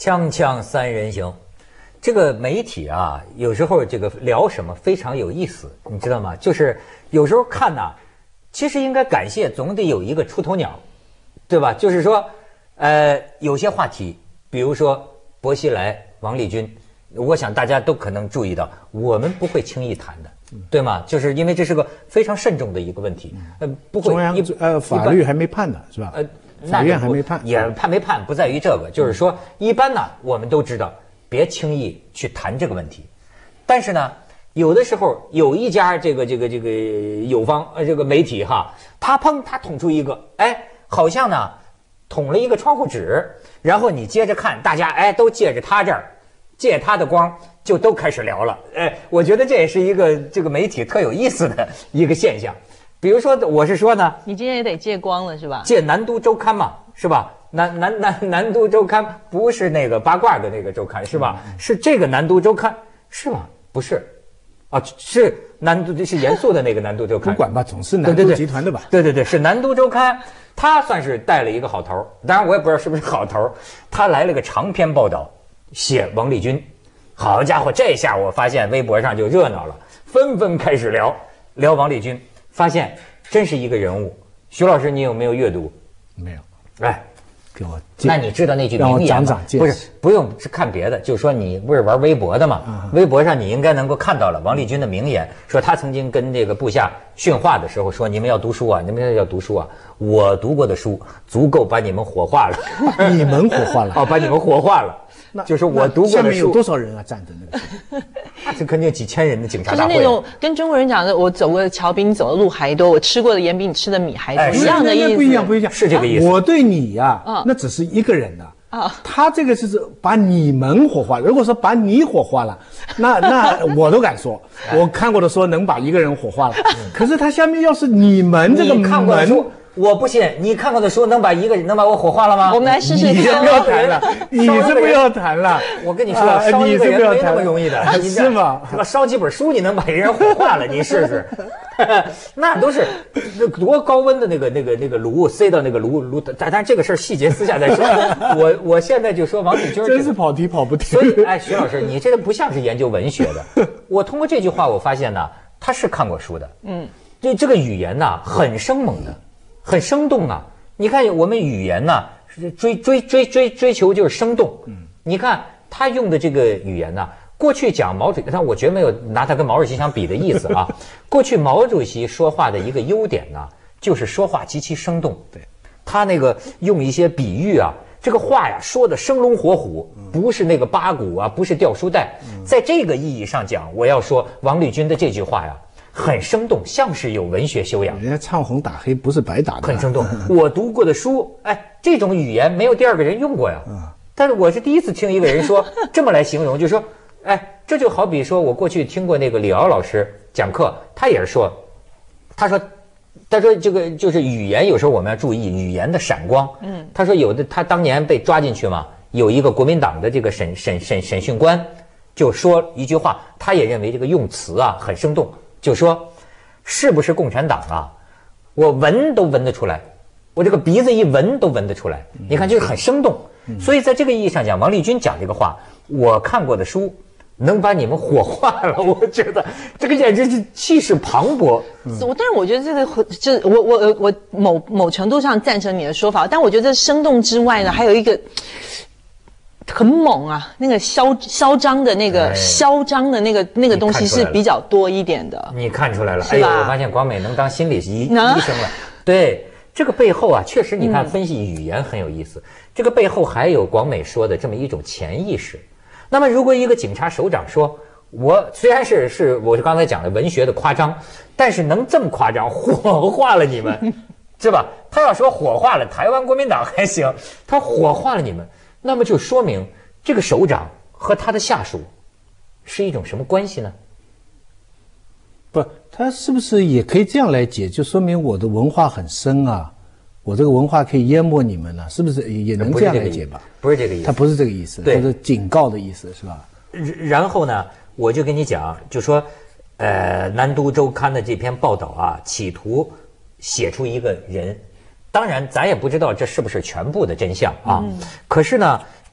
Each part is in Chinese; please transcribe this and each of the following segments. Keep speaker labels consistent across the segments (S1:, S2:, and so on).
S1: 锵锵三人行，这个媒体啊，有时候这个聊什么非常有意思，你知道吗？就是有时候看呐，其实应该感谢，总得有一个出头鸟，对吧？就是说，有些话题，比如说薄熙来、王立军，我想大家都可能注意到，我们不会轻易谈的。对吗？就是因为这是个非常慎重的一个问题，不会。
S2: 中央法律还没判呢，是吧？法院还没判，
S1: 也判没判不在于这个，就是说一般呢，我们都知道别轻易去谈这个问题，但是呢，有的时候有一家这个友方这个媒体哈，他捅出一个，好像呢捅了一个窗户纸，然后你接着看，大家都借着他这儿，借他的光。就都开始聊了，我觉得这也是一个这个媒体特有意思的一个现象。比如说，我是说呢，
S3: 你今天也得借光了是吧？
S1: 借南都周刊嘛，是吧？南都周刊不是那个八卦的那个周刊是吧？是这个南都周刊是吗？不是，啊，是南都，是严肃的那个南都周刊。
S2: 不管吧，总是南都集团的吧？
S1: 对，是南都周刊，他算是带了一个好头，当然我也不知道是不是好头，他来了个长篇报道，写王立军。好家伙，这下我发现微博上就热闹了，纷纷开始聊王立军，发现真是一个人物。徐老师，你有没有阅读？
S2: 没有。给我。
S1: 那你知道那句名言吗？不是，不用看别的，就是说你不是玩微博的吗？微博上你应该能够看到了王立军的名言，说他曾经跟这个部下训话的时候说：“你们要读书啊，你们要读书啊！我读过的书足够把你们火化了。”
S2: 你们火化了？
S1: 哦，把你们火化了。就是我读过的书，
S2: 下面有多少人啊？站着那个，
S1: 这肯定几千人的警察大会。
S3: 就是那种跟中国人讲的，我走过的桥比你走的路还多，我吃过的盐比你吃的米还多，一样的意思。
S2: 不一样，
S1: 是这个意思。
S2: 我对你呀，那只是一个人的。他这个是把你们火化。如果说把你火化了，那我都敢说，我看过的说能把一个人火化了。可是他下面要是你们这个门。
S1: 我不信，你看过的书能把我火化了吗？
S3: 我们来试试看。
S2: 你是不要谈了，你是不要谈了。
S1: 我跟你说，烧一个人没那么容易的，
S2: 是吗？
S1: 烧几本书你能把一人火化了？你试试。那都是多高温的那个炉塞到那个炉，但这个事儿细节私下再说。我现在就说王立军
S2: 真是跑题跑不停。
S1: 所以，徐老师，你这个不像是研究文学的。我通过这句话，我发现呢，他是看过书的。这个语言呢，很生猛的。很生动啊！你看我们语言呢，追求就是生动。你看他用的这个语言呢，过去讲毛主席，但我绝没有拿他跟毛主席相比的意思啊。过去毛主席说话的一个优点呢，就是说话极其生动。对，他那个用一些比喻啊，这个话呀说的生龙活虎，不是那个八股啊，不是掉书袋。在这个意义上讲，我要说王立军的这句话呀。很生动，像是有文学修养。
S2: 人家唱红打黑不是白打的。
S1: 很生动。我读过的书，这种语言没有第二个人用过呀。但是我是第一次听一个人说这么来形容，就是说，这就好比说我过去听过那个李敖老师讲课，他也是说，他说这个就是语言，有时候我们要注意语言的闪光。他说有的他当年被抓进去嘛，有一个国民党的这个审讯官就说一句话，他也认为这个用词啊很生动。就说是不是共产党啊？我闻都闻得出来，我这个鼻子一闻都闻得出来。你看，就是很生动。所以在这个意义上讲，王立军讲这个话，我看过的书能把你们火化了。我觉得这个简直是气势磅礴。
S3: 但是我觉得这个就是我某程度上赞成你的说法，但我觉得生动之外呢，还有一个。很猛啊！那个嚣张的那个东西是比较多一点的。
S1: 你看出来了，我发现广美能当心理医生了。对，这个背后啊，确实你看分析语言很有意思。这个背后还有广美说的这么一种潜意识。那么，如果一个警察首长说，我虽然是我刚才讲的文学的夸张，但是能这么夸张，火化了你们，是吧？他要说火化了台湾国民党还行，他火化了你们。那么就说明这个首长和他的下属是一种什么关系呢？
S2: 不，他是不是也可以这样来解？就说明我的文化很深啊，我这个文化可以淹没你们了，是不是也能这样来解吧？
S1: 不是这个意思，
S2: 他不是这个意思，他是警告的意思，是吧？
S1: 然后呢，我就跟你讲，就说，南都周刊的这篇报道啊，企图写出一个人。当然，咱也不知道这是不是全部的真相啊。可是呢，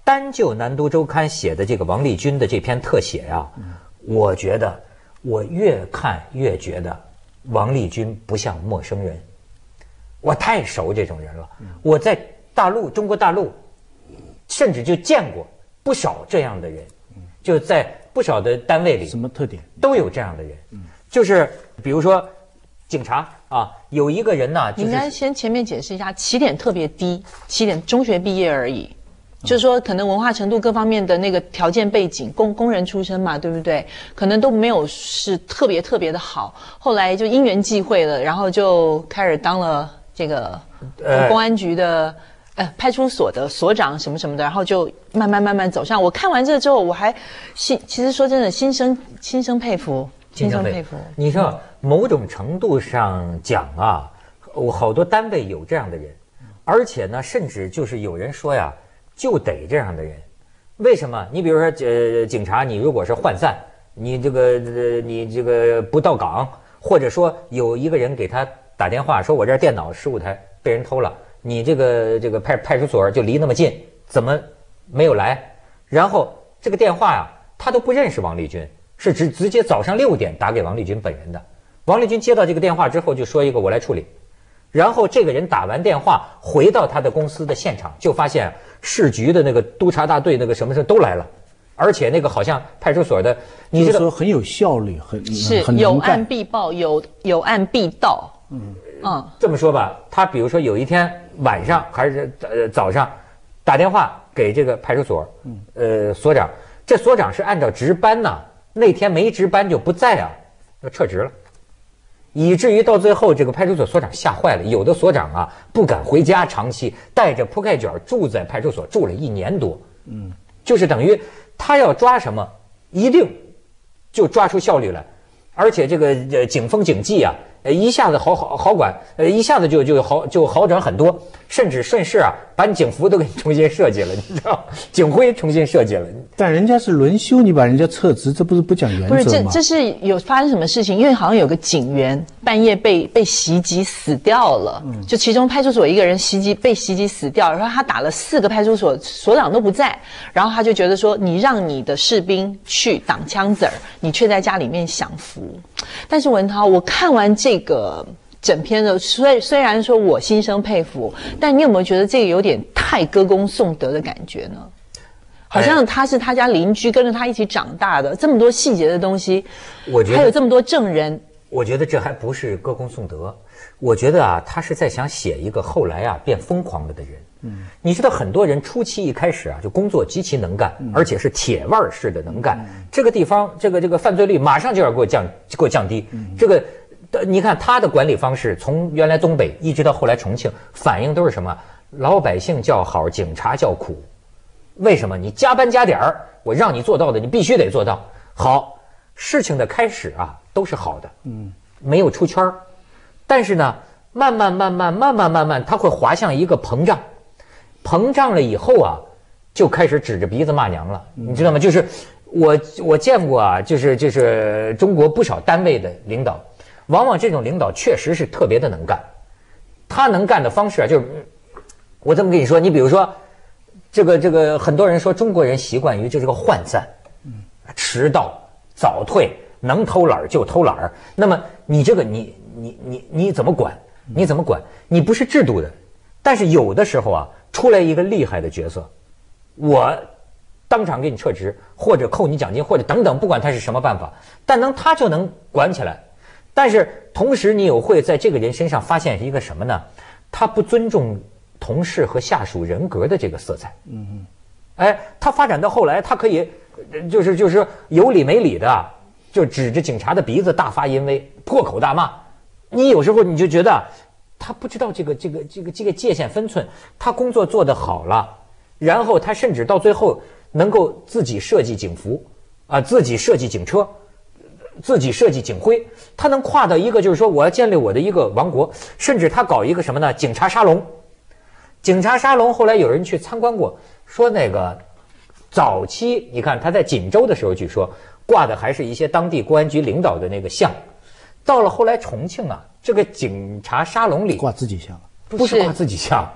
S1: 单就南都周刊写的这个王立军的这篇特写呀，我觉得我越看越觉得王立军不像陌生人，我太熟这种人了。我在大陆，中国大陆，甚至就见过不少这样的人，就在不少的单位里。
S2: 什么特点？
S1: 都有这样的人，就是比如说警察啊，有一个人呢，
S3: 你应该先前面解释一下，起点特别低，起点中学毕业而已。就是说，可能文化程度各方面的那个条件背景，工人出身嘛，对不对？可能都没有是特别的好。后来就因缘际会了，然后就开始当了这个公安局的派出所的所长什么什么的，然后就慢慢走上。我看完这之后，我还其实说真的，心生佩服，心生佩服。
S1: 你知道，某种程度上讲啊，我好多单位有这样的人，而且呢，甚至就是有人说呀。就得这样的人，为什么？你比如说，警察，你如果是涣散，你这个不到岗，或者说有一个人给他打电话说，我这电脑15台被人偷了，你这个派出所就离那么近，怎么没有来？然后这个电话呀，他都不认识王立军，是直接早上6点打给王立军本人的。王立军接到这个电话之后，就说一个我来处理。然后这个人打完电话回到他的公司的现场，就发现市局的那个督察大队那个什么事都来了，而且那个好像派出所的，你知道说
S2: 很有效率，
S3: 是有案必报，有案必到。
S1: 这么说吧，他比如说有一天晚上还是早上打电话给这个派出所，所长，这所长是按照值班呐，那天没值班就不在啊，要撤职了。以至于到最后，这个派出所所长吓坏了，有的所长啊不敢回家，长期带着铺盖卷住在派出所，住了1年多。就是等于他要抓什么，一定就抓出效率来，而且这个警风警纪啊，一下子好管，一下子就好转很多，甚至顺势啊把你警服都给你重新设计了，你知道，警徽重新设计了。
S2: 但人家是轮休，你把人家撤职，这不是不讲原则吗？
S3: 不是，这是有发生什么事情？因为好像有个警员半夜被袭击死掉了，就其中派出所一个人被袭击死掉，然后他打了4个派出所所长都不在，然后他就觉得说，你让你的士兵去挡枪子儿，你却在家里面享福。但是文涛，我看完这个整篇的，虽然说我心生佩服，但你有没有觉得这个有点太歌功颂德的感觉呢？好像他是他家邻居，跟着他一起长大的，这么多细节的东西，我觉得还有这么多证人，
S1: 我觉得这还不是歌功颂德，我觉得啊，他是在想写一个后来啊变疯狂了的人。你知道很多人初期一开始啊就工作极其能干，而且是铁腕式的能干，这个地方这个犯罪率马上就要给我降低。这个你看他的管理方式，从原来东北一直到后来重庆，反映都是什么？老百姓叫好，警察叫苦。为什么？你加班加点儿，我让你做到的，你必须得做到。好，事情的开始啊都是好的，没有出圈儿，但是呢，慢慢，它会滑向一个膨胀了以后啊，就开始指着鼻子骂娘了，你知道吗？就是我见过啊，就是中国不少单位的领导，往往这种领导确实是特别的能干，他能干的方式啊，就是我这么跟你说，你比如说。这个很多人说中国人习惯于就是个涣散，迟到早退，能偷懒就偷懒。那么你这个你怎么管？你怎么管？你不是制度的，但是有的时候啊，出来一个厉害的角色，我当场给你撤职，或者扣你奖金，或者等等，不管他是什么办法，但他就能管起来。但是同时你也会在这个人身上发现一个什么呢？他不尊重同事和下属人格的这个色彩，他发展到后来，他可以就是有理没理的，就指着警察的鼻子大发淫威，破口大骂。你有时候你就觉得他不知道这个界限分寸，他工作做得好了，然后他甚至到最后能够自己设计警服啊，自己设计警车，自己设计警徽，他能跨到一个就是说我要建立我的一个王国，甚至他搞一个什么呢？警察沙龙。警察沙龙后来有人去参观过，说那个早期你看他在锦州的时候，据说挂的还是一些当地公安局领导的那个像，到了后来重庆啊，这个警察沙龙里
S2: 挂自己像，
S1: 不是挂自己像，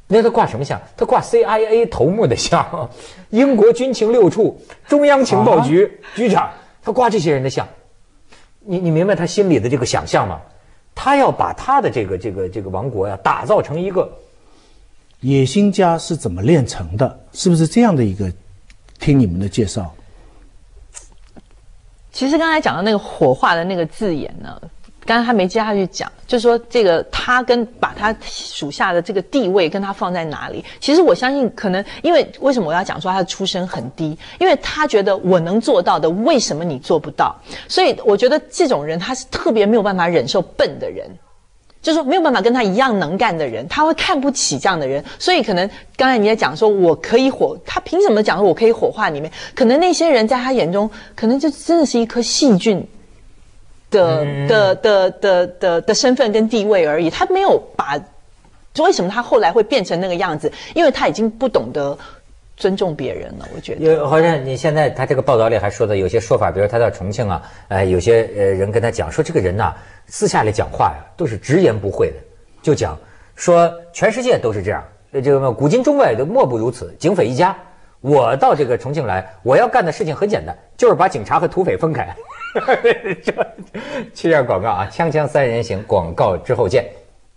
S1: 那他挂什么像？他挂 CIA 头目的像，英国军情6处、中央情报局局长，他挂这些人的像。你明白他心里的这个想象吗？他要把他的这个王国呀打造成一个
S2: 野心家是怎么炼成的？是不是这样的一个？听你们的介绍，
S3: 其实刚才讲到那个火化的那个字眼呢，刚才他没接下去讲，就是说这个他跟把他属下的这个地位跟他放在哪里？其实我相信，可能因为为什么我要讲说他的出身很低？因为他觉得我能做到的，为什么你做不到？所以我觉得这种人他是特别没有办法忍受笨的人。就是说没有办法跟他一样能干的人，他会看不起这样的人，所以可能刚才你也讲说我可以他凭什么讲说我可以火化里面？可能那些人在他眼中，可能就真的是一颗细菌的身份跟地位而已，他没有把，为什么他后来会变成那个样子？因为他已经不懂得尊重别人了，我觉得。
S1: 好像你现在他这个报道里还说的有些说法，比如他到重庆啊，有些人跟他讲说这个人呐，私下里讲话呀都是直言不讳的，就讲说全世界都是这样，这个古今中外都莫不如此，警匪一家。我到这个重庆来，我要干的事情很简单，就是把警察和土匪分开。去下广告啊，锵锵三人行，广告之后见。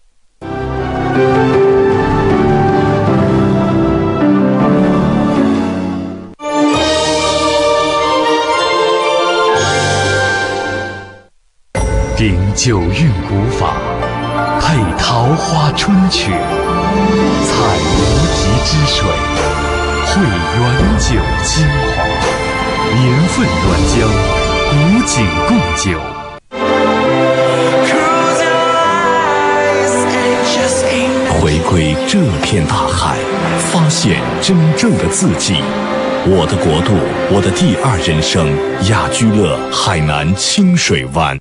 S4: 秉九韵古法，配桃花春曲，采无极之水，汇原酒精华，年份原浆，古井贡酒。回归这片大海，发现真正的自己。我的国度，我的第二人生，雅居乐海南清水湾。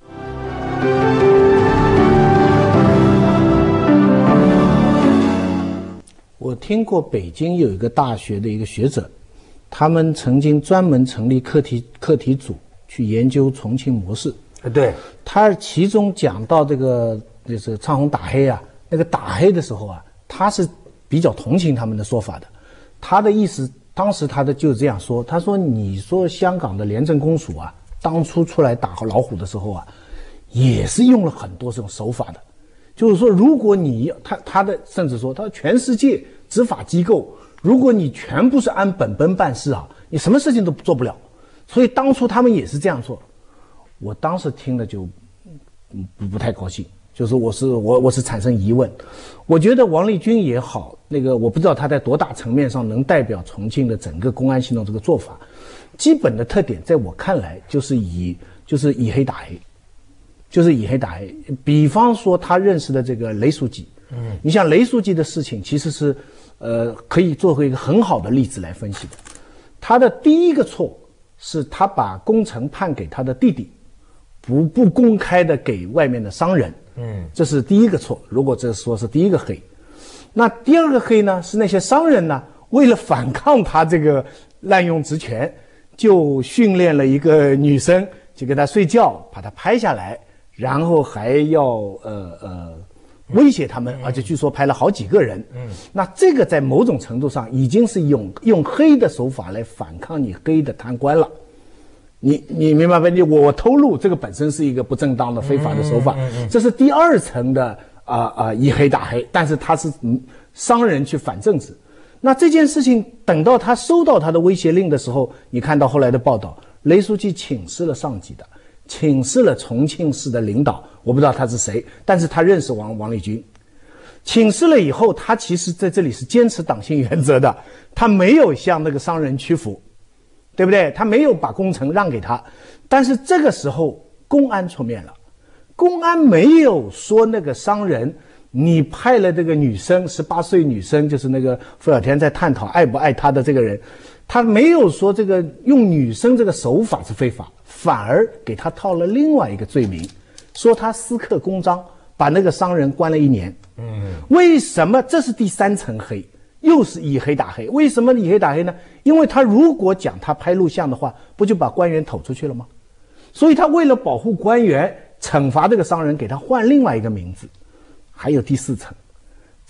S2: 我听过北京有一个大学的一个学者，他们曾经专门成立课题组去研究重庆模式。
S1: 对，
S2: 他其中讲到这个就是唱红打黑啊，那个打黑的时候啊，他是比较同情他们的说法的。他的意思，当时他就这样说，他说：“你说香港的廉政公署啊，当初出来打老虎的时候啊，也是用了很多这种手法的。就是说，如果你他的甚至说，他全世界执法机构，如果你全部是按本本办事啊，你什么事情都做不了。所以当初他们也是这样做。”我当时听了就不太高兴，就是我是产生疑问。我觉得王立军也好，那个我不知道他在多大层面上能代表重庆的整个公安系统这个做法。基本的特点在我看来就是以黑打黑，就是以黑打黑。比方说他认识的这个雷书记，你像雷书记的事情其实是可以作为一个很好的例子来分析的。他的第一个错是他把工程判给他的弟弟，不公开的给外面的商人，这是第一个错。如果这说是第一个黑，那第二个黑呢，是那些商人呢，为了反抗他这个滥用职权，就训练了一个女生，就给他睡觉，把他拍下来，然后还要威胁他们，而且据说拍了好几个人。那这个在某种程度上已经是用黑的手法来反抗你黑的贪官了。你明白吧？我偷录这个本身是一个不正当的非法的手法，这是第二层的以黑打黑，但是他是商人去反政治。那这件事情等到他收到他的威胁令的时候，你看到后来的报道，雷书记请示了上级的，请示了重庆市的领导，我不知道他是谁，但是他认识王立军。请示了以后，他其实在这里是坚持党性原则的，他没有向那个商人屈服，对不对？他没有把工程让给他。但是这个时候公安出面了，公安没有说那个商人你派了这个女生18岁女生，就是那个傅小田在探讨爱不爱他的这个人，他没有说这个用女生这个手法是非法，反而给他套了另外一个罪名，说他私刻公章，把那个商人关了1年。为什么？这是第三层黑，又是以黑打黑。为什么以黑打黑呢？因为他如果讲他拍录像的话，不就把官员投出去了吗？所以他为了保护官员，惩罚这个商人，给他换另外一个名字。还有第4层，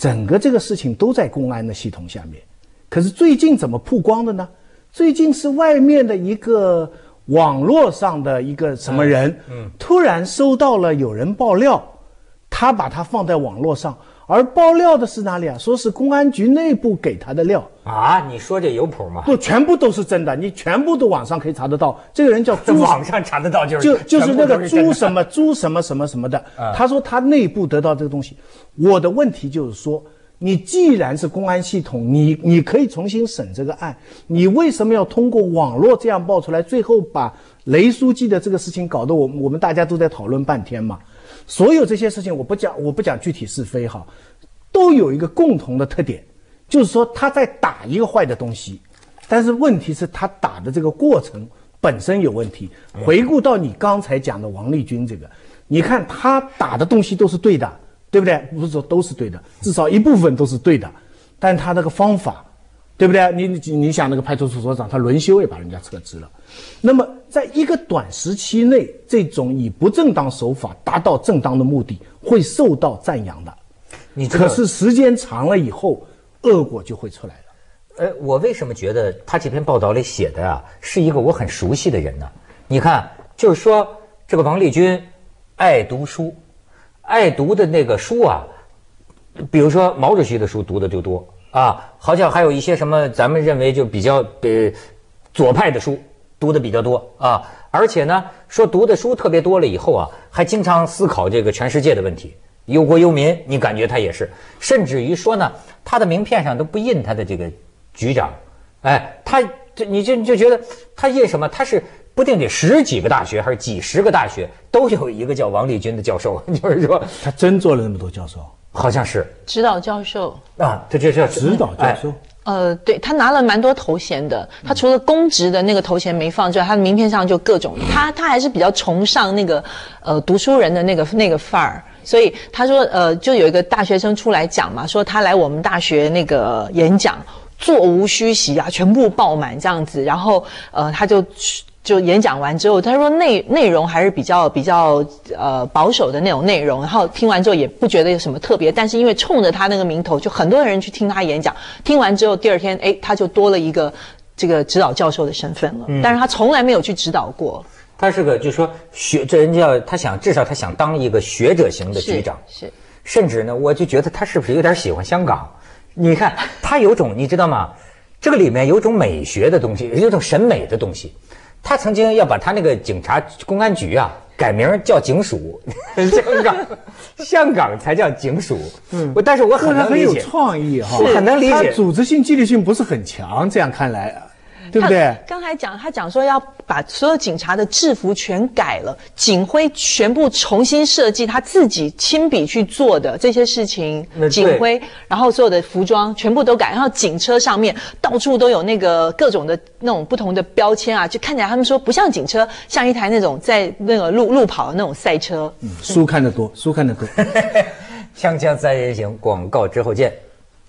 S2: 整个这个事情都在公安的系统下面。可是最近怎么曝光的呢？最近是外面的一个网络上的一个什么人，突然收到了有人爆料，他把它放在网络上，而爆料的是哪里啊？说是公安局内部给他的料
S1: 啊！你说这有谱吗？
S2: 不，全部都是真的，你全部都网上可以查得到。这个人叫朱，
S1: 网上查得到
S2: 就是那个朱什么朱什么什么什么的。他说他内部得到这个东西。我的问题就是说，你既然是公安系统，你可以重新审这个案，你为什么要通过网络这样爆出来，最后把雷书记的这个事情搞得我们大家都在讨论半天嘛？所有这些事情我不讲具体是非哈，都有一个共同的特点，就是说他在打一个坏的东西，但是问题是他打的这个过程本身有问题。回顾到你刚才讲的王立军这个，你看他打的东西都是对的，对不对？不是说都是对的，至少一部分都是对的，但他那个方法，对不对？你想那个派出所所长，他轮休也把人家撤职了。那么在一个短时期内，这种以不正当手法达到正当的目的，会受到赞扬的。可是时间长了以后，恶果就会出来了。
S1: 我为什么觉得他这篇报道里写的啊，是一个我很熟悉的人呢？你看，就是说这个王立军爱读书，爱读的那个书啊，比如说毛主席的书读的就多啊，好像还有一些什么咱们认为就比较左派的书读的比较多啊，而且呢，说读的书特别多了以后啊，还经常思考这个全世界的问题，忧国忧民，你感觉他也是，甚至于说呢，他的名片上都不印他的这个局长，你就觉得他印什么？他是不定得10几个大学还是几十个大学都有一个叫王立军的教授，就是说
S2: 他真做了那么多教授，
S1: 好像是
S3: 指导教授
S1: 啊，这叫
S2: 指导教授。
S3: 对，他拿了蛮多头衔的。他除了公职的那个头衔没放之外，他的名片上就各种。他还是比较崇尚那个读书人的那个范儿。所以他说就有一个大学生出来讲嘛，说他来我们大学那个演讲，座无虚席啊，全部爆满这样子。然后他就演讲完之后，他说内容还是比较保守的那种内容，然后听完之后也不觉得有什么特别，但是因为冲着他那个名头，就很多人去听他演讲，听完之后第二天他就多了一个这个指导教授的身份了，但是他从来没有去指导过。
S1: 他是个就是说这人家至少他想当一个学者型的局长，
S3: 是
S1: 甚至呢，我就觉得他是不是有点喜欢香港？你看他有种你知道吗？这个里面有种美学的东西，有种审美的东西。他曾经要把他那个公安局啊改名叫警署，香港才叫警署。但是我很能理解，
S2: 很有创意哈，
S1: 我很能理解，
S2: 他组织性纪律性不是很强，这样看来。对不对？
S3: 刚才他讲说要把所有警察的制服全改了，警徽全部重新设计，他自己亲笔去做的这些事情，警徽，然后所有的服装全部都改，然后警车上面到处都有那个各种的那种不同的标签啊，就看起来他们说不像警车，像一台那种在那个路跑的那种赛车。
S2: 书看得多，书看得多。
S1: 锵锵三人行，广告之后见。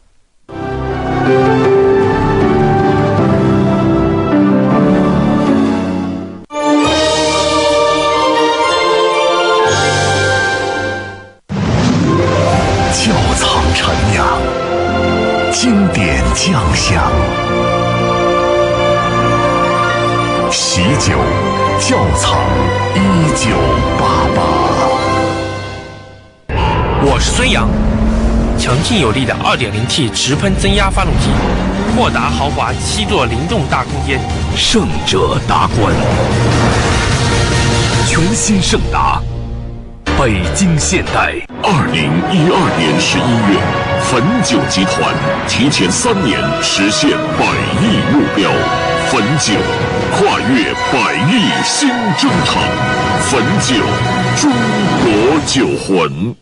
S4: 陈酿，经典酱香，喜酒窖藏1988。
S5: 我是孙杨，强劲有力的 2.0T 直喷增压发动机，豁达豪华7座灵动大空间，
S4: 胜者达观。全新胜达，北京现代。2012年11月，汾酒集团提前3年实现100亿目标。汾酒跨越100亿新征程，汾酒，中国酒魂。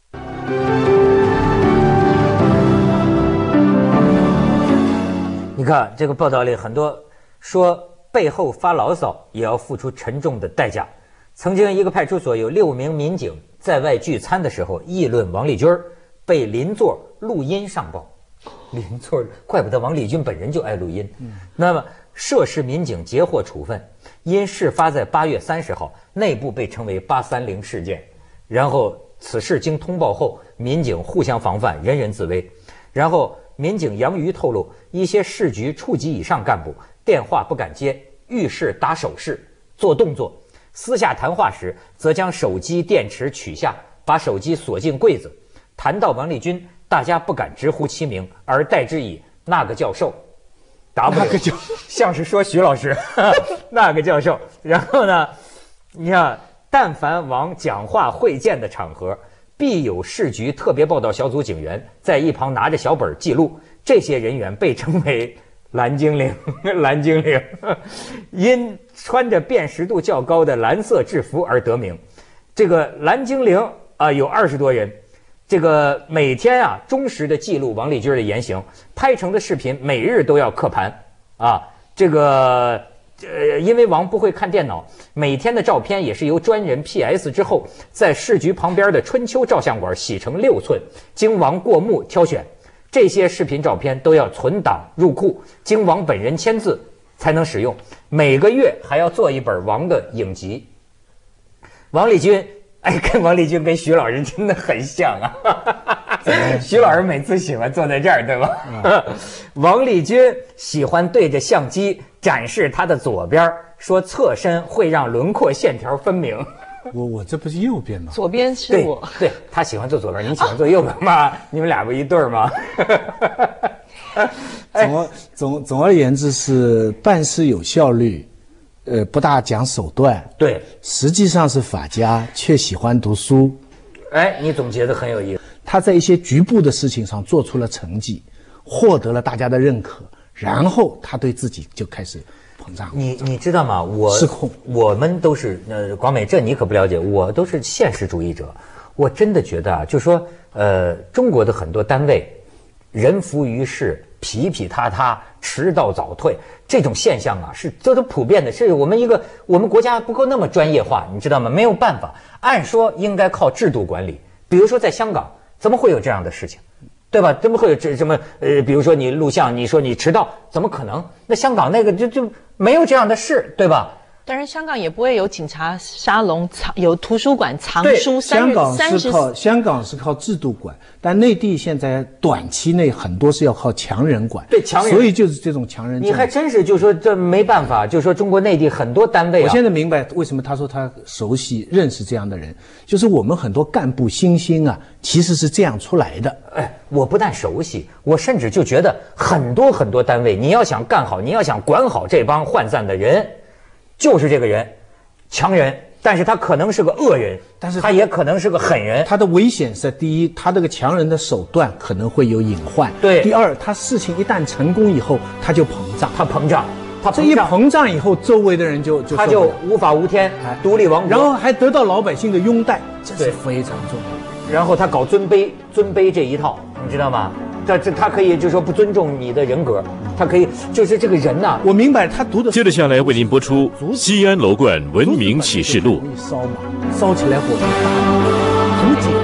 S1: 你看这个报道里很多说背后发牢骚也要付出沉重的代价。曾经一个派出所有6名民警在外聚餐的时候议论王立军，被邻座录音上报。邻座，怪不得王立军本人就爱录音。那么涉事民警截获处分，因事发在8月30号，内部被称为830事件。然后此事经通报后，民警互相防范，人人自危。 然后民警杨瑜透露，一些市局处级以上干部电话不敢接，遇事打手势做动作，私下谈话时则将手机电池取下，把手机锁进柜子。谈到王立军，大家不敢直呼其名，而代之以那个教授。那个就像是说徐老师，那个教授。然后呢，你看，但凡王讲话会见的场合，必有市局特别报道小组警员在一旁拿着小本记录。这些人员被称为蓝精灵，蓝精灵，因穿着辨识度较高的蓝色制服而得名。这个蓝精灵有20多人。这个每天忠实的记录王立军的言行，拍成的视频每日都要刻盘这个因为王不会看电脑，每天的照片也是由专人 PS 之后，在市局旁边的春秋照相馆洗成6寸，经王过目挑选。这些视频照片都要存档入库，经王本人签字才能使用。每个月还要做一本王的影集。王立军。跟王立军跟徐老师真的很像徐老师每次喜欢坐在这儿，对吧？王立军喜欢对着相机展示他的左边，说侧身会让轮廓线条分明。
S2: 我这不是右边吗？
S3: 左边是我。
S1: 对，他喜欢坐左边，你喜欢坐右边吗？你们俩不一对吗？
S2: 总而言之是办事有效率。不大讲手段，
S1: 对，
S2: 实际上是法家，却喜欢读书。
S1: 你总结得很有意思。
S2: 他在一些局部的事情上做出了成绩，获得了大家的认可，然后他对自己就开始膨胀。
S1: 你知道吗？
S2: 失控。
S1: 我们都是广美，这你可不了解，我都是现实主义者。我真的觉得就说中国的很多单位，人浮于事，皮皮塌塌，迟到早退。这种现象这都普遍的，是我们国家不够那么专业化，你知道吗？没有办法，按说应该靠制度管理。比如说在香港，怎么会有这样的事情，对吧？怎么会有这什么比如说你录像，你说你迟到，怎么可能？那香港那个就没有这样的事，对吧？
S3: 当然，香港也不会有警察沙龙有图书馆藏书。
S2: 香港是靠制度管，但内地现在短期内很多是要靠强人管。
S1: 对，强人，
S2: 所以就是这种强人。
S1: 你还真是就说这没办法，就说中国内地很多单位
S2: 我现在明白为什么他说他熟悉认识这样的人，就是我们很多干部新星其实是这样出来的。
S1: 我不但熟悉，我甚至就觉得很多单位，你要想干好，你要想管好这帮涣散的人。就是这个人，强人，但是他可能是个恶人，但是他也可能是个狠人。
S2: 他的危险是第一，他这个强人的手段可能会有隐患。
S1: 对，
S2: 第二，他事情一旦成功以后，他就膨胀。这一膨胀以后，周围的人
S1: 他就无法无天，独立王国，
S2: 然后还得到老百姓的拥戴，这是非常重要。
S1: 然后他搞尊卑这一套，你知道吗？他可以就是说不尊重你的人格，他可以就是这个人
S2: 我明白他读的。
S6: 接着下来为您播出《西安楼观文明启示录》。
S2: 烧起来火很大，很紧。